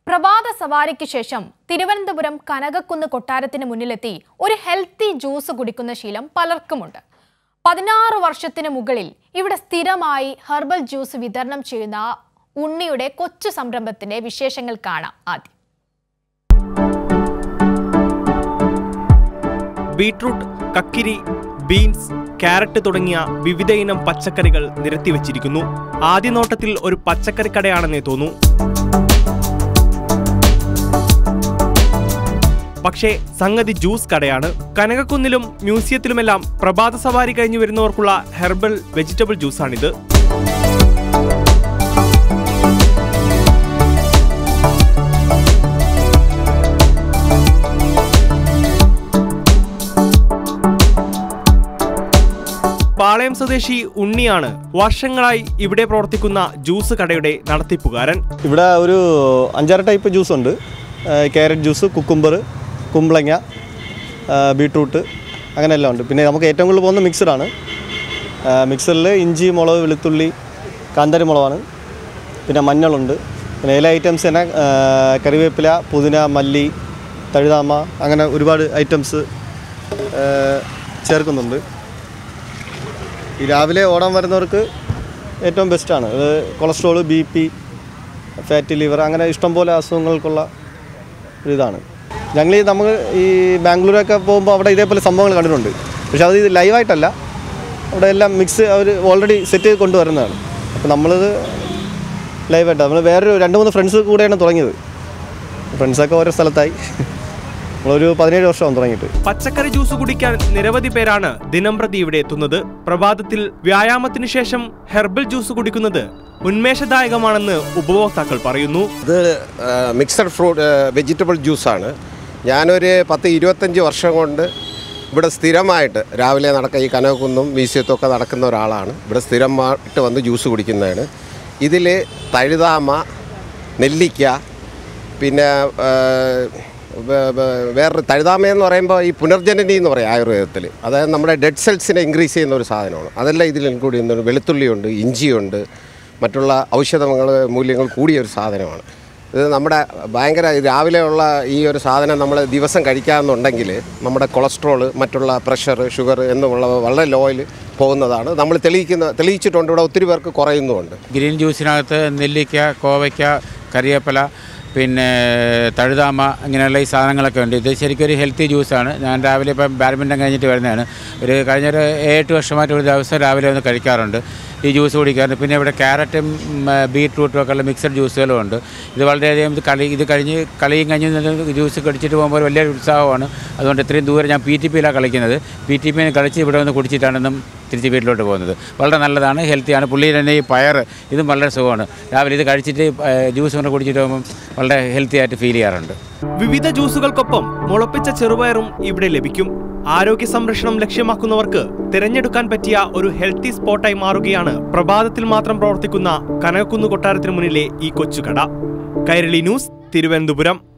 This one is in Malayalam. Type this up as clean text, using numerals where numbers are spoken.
പ്രഭാത സവാരിക്ക് ശേഷം തിരുവനന്തപുരം കനകക്കുന്ന് കൊട്ടാരത്തിന് മുന്നിലെത്തി ഒരു ഹെൽത്തി ജ്യൂസ് കുടിക്കുന്ന ശീലം പലർക്കുമുണ്ട്. 16 വർഷത്തിന് മുകളിൽ ഇവിടെ സ്ഥിരമായി ഹെർബൽ ജ്യൂസ് വിതരണം ചെയ്യുന്ന ഉണ്ണിയുടെ കൊച്ചു സംരംഭത്തിന്റെ വിശേഷങ്ങൾ കാണാം. ആദ്യം ബീട്രൂട്ട്, കക്കിരി, ബീൻസ്, ക്യാരറ്റ് തുടങ്ങിയ വിവിധ ഇനം പച്ചക്കറികൾ നിരത്തിവെച്ചിരിക്കുന്നു. ആദ്യ നോട്ടത്തിൽ ഒരു പച്ചക്കറി കടയാണെന്നേ തോന്നൂ. പക്ഷേ സംഗതി ജ്യൂസ് കടയാണ്. കനകക്കുന്നിലും മ്യൂസിയത്തിലുമെല്ലാം പ്രഭാത സവാരി കഴിഞ്ഞു വരുന്നവർക്കുള്ള ഹെർബൽ വെജിറ്റബിൾ ജ്യൂസാണിത്. പാളയം സ്വദേശി ഉണ്ണിയാണ് വർഷങ്ങളായി ഇവിടെ പ്രവർത്തിക്കുന്ന ജ്യൂസ് കടയുടെ നടത്തിപ്പുകാരൻ. ഇവിടെ ഒരു 5-6 ടൈപ്പ് ജ്യൂസ് ഉണ്ട്. ക്യാരറ്റ് ജ്യൂസ്, കുക്കുംബർ, കുമ്പളങ്ങ, ബീട്രൂട്ട്, അങ്ങനെ എല്ലാം ഉണ്ട്. പിന്നെ നമുക്ക് ഏറ്റവും കൂടുതൽ പോകുന്ന മിക്സറാണ്. മിക്സറിൽ ഇഞ്ചി, മുളക്, വെളുത്തുള്ളി, കാന്താരി മുളകാണ്. പിന്നെ മഞ്ഞളുണ്ട്. പിന്നെ ഇല ഐറ്റംസ് തന്നെ കറിവേപ്പില, പുതിന, മല്ലി, തഴുതാമ, അങ്ങനെ ഒരുപാട് ഐറ്റംസ് ചേർക്കുന്നുണ്ട്. ഈ രാവിലെ ഓടാൻ വരുന്നവർക്ക് ഏറ്റവും ബെസ്റ്റാണ്. ഇത് കൊളസ്ട്രോൾ, BP, ഫാറ്റി ലിവർ, അങ്ങനെ ഇഷ്ടംപോലെ അസുഖങ്ങൾക്കുള്ള ഒരിതാണ്. നമ്മൾ ഈ ബാംഗ്ലൂരൊക്കെ പോകുമ്പോൾ അവിടെ ഇതേപോലെ സംഭവങ്ങൾ കണ്ടിട്ടുണ്ട്. പക്ഷേ അത് ഇത് ലൈവായിട്ടല്ല, അവിടെ എല്ലാം മിക്സ് അവർ ഓൾറെഡി സെറ്റ് ചെയ്ത് കൊണ്ടുവരുന്നതാണ്. അപ്പോൾ നമ്മളിത് ലൈവായിട്ട് നമ്മൾ വേറൊരു 2-3 ഫ്രണ്ട്സ് കൂടെയാണ് തുടങ്ങിയത്. ഫ്രണ്ട്സൊക്കെ ഓരോ സ്ഥലത്തായി. നമ്മളൊരു 17 വർഷമാണ് തുടങ്ങിയിട്ട്. പച്ചക്കറി ജ്യൂസ് കുടിക്കാൻ നിരവധി പേരാണ് ദിനംപ്രതി ഇവിടെ എത്തുന്നത്. പ്രഭാതത്തിൽ വ്യായാമത്തിന് ശേഷം ഹെർബൽ ജ്യൂസ് കുടിക്കുന്നത് ഉന്മേഷദായകമാണെന്ന് ഉപഭോക്താക്കൾ പറയുന്നു. ഇത് മിക്സഡ് ഫ്രൂട്ട് വെജിറ്റബിൾ ജ്യൂസാണ്. ഞാനൊരു 10-25 വർഷം കൊണ്ട് ഇവിടെ സ്ഥിരമായിട്ട് രാവിലെ ഈ കനകക്കുന്നും മ്യൂസിയത്തൊക്കെ നടക്കുന്ന ഒരാളാണ്. ഇവിടെ സ്ഥിരമായിട്ട് വന്ന് ജ്യൂസ് കുടിക്കുന്നതാണ്. ഇതിൽ തഴുതാമ, നെല്ലിക്ക, പിന്നെ വേറൊരു തഴുതാമയെന്ന് പറയുമ്പോൾ ഈ പുനർജനനി എന്ന് പറയും ആയുർവേദത്തിൽ. അതായത് നമ്മുടെ ഡെഡ് സെൽസിനെ ഇൻക്രീസ് ചെയ്യുന്ന ഒരു സാധനമാണ്. അതെല്ലാം ഇതിൽ ഇൻക്ലൂഡ് ചെയ്യുന്നുണ്ട്. വെളുത്തുള്ളിയുണ്ട്, ഇഞ്ചിയുണ്ട്, മറ്റുള്ള മൂല്യങ്ങൾ കൂടിയ ഒരു സാധനമാണ്. ഇത് നമ്മുടെ ഭയങ്കര രാവിലെയുള്ള ഈ ഒരു സാധനം നമ്മൾ ദിവസം കഴിക്കാമെന്നുണ്ടെങ്കിൽ കൊളസ്ട്രോൾ, മറ്റുള്ള പ്രഷർ, ഷുഗർ എന്നുള്ളവ വളരെ ലോയിൽ പോകുന്നതാണ്. നമ്മൾ തെളിയിച്ചിട്ടുണ്ട്. ഇവിടെ ഒത്തിരി പേർക്ക് കുറയുന്നുമുണ്ട്. ഗ്രീൻ ജ്യൂസിനകത്ത് നെല്ലിക്ക, കോവയ്ക്ക, കരിവേപ്പില, പിന്നെ തഴുതാമ, ഇങ്ങനെയുള്ള ഈ സാധനങ്ങളൊക്കെ ഉണ്ട്. ഇത് ശരിക്കും ഒരു ഹെൽത്തി ജ്യൂസാണ്. ഞാൻ രാവിലെ ഇപ്പം ബാഡ്മിൻ്റൺ കഴിഞ്ഞിട്ട് വരുന്നതാണ്. കഴിഞ്ഞൊരു 7 വർഷമായിട്ട് ഒരു ദിവസം രാവിലെ ഒന്ന് കഴിക്കാറുണ്ട്, ഈ ജ്യൂസ് കുടിക്കാറുണ്ട്. പിന്നെ ഇവിടെ ക്യാരറ്റും ബീട്രൂട്ടും ഒക്കെ ഉള്ള മിക്സഡ് ജ്യൂസുകളും ഉണ്ട്. ഇത് വളരെയധികം കളിയും കഴിഞ്ഞ് ജ്യൂസ് കടിച്ചിട്ട് പോകുമ്പോൾ വലിയൊരു ഉത്സാഹമാണ്. അതുകൊണ്ട് ഇത്രയും ദൂരം ഞാൻ PTPയിലാണ് കളിക്കുന്നത്. PTPയിൽ കളിച്ച് ഇവിടെ വന്ന് കുടിച്ചിട്ടാണെന്നും തിരിച്ച് വീട്ടിലോട്ട് പോകുന്നത്. വളരെ നല്ലതാണ്, ഹെൽത്തിയാണ്. പുള്ളി തന്നെ ഈ പയർ, ഇതും വളരെ സുഖമാണ്. രാവിലെ ഇത് കഴിച്ചിട്ട് ജ്യൂസ് കൊണ്ട് കുടിച്ചിട്ട് പോകുമ്പം വളരെ ഹെൽത്തി ആയിട്ട് ഫീൽ ചെയ്യാറുണ്ട്. വിവിധ ജ്യൂസുകൾക്കൊപ്പം മുളപ്പിച്ച ചെറുപയറും ഇവിടെ ലഭിക്കും. ആരോഗ്യ സംരക്ഷണം ലക്ഷ്യമാക്കുന്നവർക്ക് തിരഞ്ഞെടുക്കാൻ പറ്റിയ ഒരു ഹെൽത്തി സ്പോട്ടായി മാറുകയാണ് പ്രഭാതത്തിൽ മാത്രം പ്രവർത്തിക്കുന്ന കനകക്കുന്ന് കൊട്ടാരത്തിന് മുന്നിലെ ഈ കൊച്ചുകട. കൈരളി ന്യൂസ്, തിരുവനന്തപുരം.